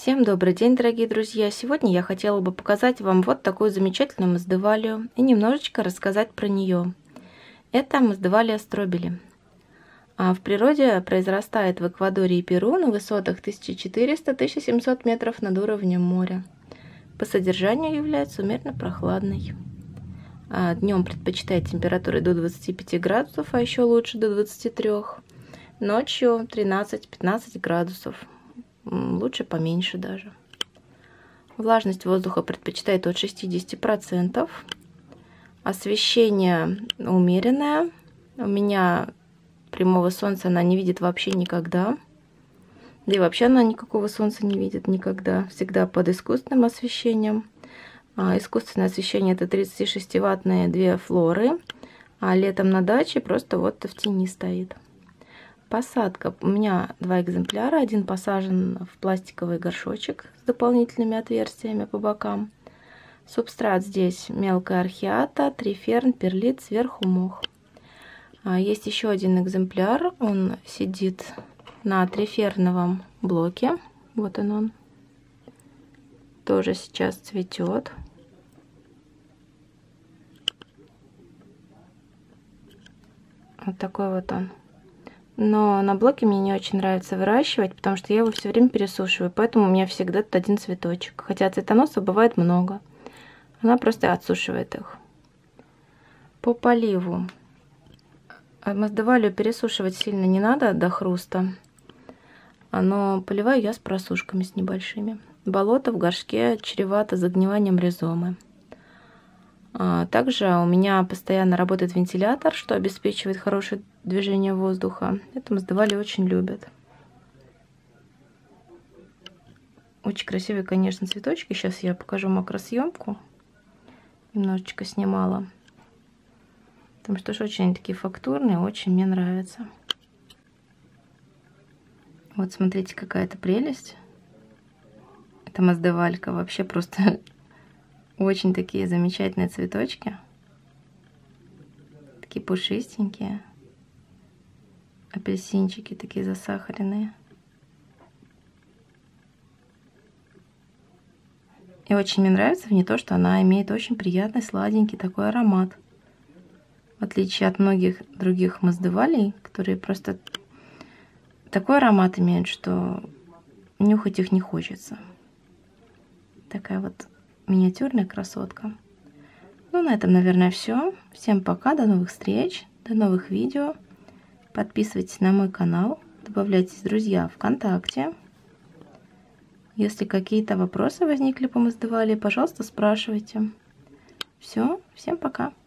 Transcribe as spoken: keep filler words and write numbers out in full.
Всем добрый день, дорогие друзья! Сегодня я хотела бы показать вам вот такую замечательную маздевалию и немножечко рассказать про нее. Это маздевалия стробили. А в природе произрастает в Эквадоре и Перу на высотах тысяча четыреста — тысяча семьсот метров над уровнем моря. По содержанию является умеренно прохладной. А днем предпочитает температуры до двадцати пяти градусов, а еще лучше до двадцати трёх. Ночью тринадцать-пятнадцать градусов. Лучше поменьше даже. Влажность воздуха предпочитает от шестидесяти процентов. Освещение умеренное. У меня прямого солнца она не видит вообще никогда. Да и вообще она никакого солнца не видит никогда. Всегда под искусственным освещением. А искусственное освещение — это тридцатишестиваттные две флоры. А летом на даче просто вот в тени стоит. Посадка. У меня два экземпляра. Один посажен в пластиковый горшочек с дополнительными отверстиями по бокам. Субстрат здесь мелкая археата, триферн, перлит, сверху мох. Есть еще один экземпляр. Он сидит на триферновом блоке. Вот он он. Тоже сейчас цветет. Вот такой вот он. Но на блоке мне не очень нравится выращивать, потому что я его все время пересушиваю. Поэтому у меня всегда тут один цветочек. Хотя цветоносов бывает много. Она просто отсушивает их. По поливу. Маздевалию пересушивать сильно не надо до хруста. Но поливаю я с просушками, с небольшими. Болото в горшке чревато загниванием ризомы. Также у меня постоянно работает вентилятор, что обеспечивает хорошее движение воздуха. Это маздевалию очень любят. Очень красивые, конечно, цветочки. Сейчас я покажу макросъемку. Немножечко снимала. Потому что тоже очень такие фактурные, очень мне нравятся. Вот смотрите, какая-то прелесть. Это маздевалька. Вообще просто очень такие замечательные цветочки. Такие пушистенькие. Апельсинчики такие засахаренные. И очень мне нравится в ней то, что она имеет очень приятный, сладенький такой аромат. В отличие от многих других маздевалий, которые просто такой аромат имеют, что нюхать их не хочется. Такая вот миниатюрная красотка. Ну, на этом, наверное, все. Всем пока, до новых встреч, до новых видео. Подписывайтесь на мой канал, добавляйтесь в друзья ВКонтакте. Если какие-то вопросы возникли по маздевалии, пожалуйста, спрашивайте. Все, всем пока.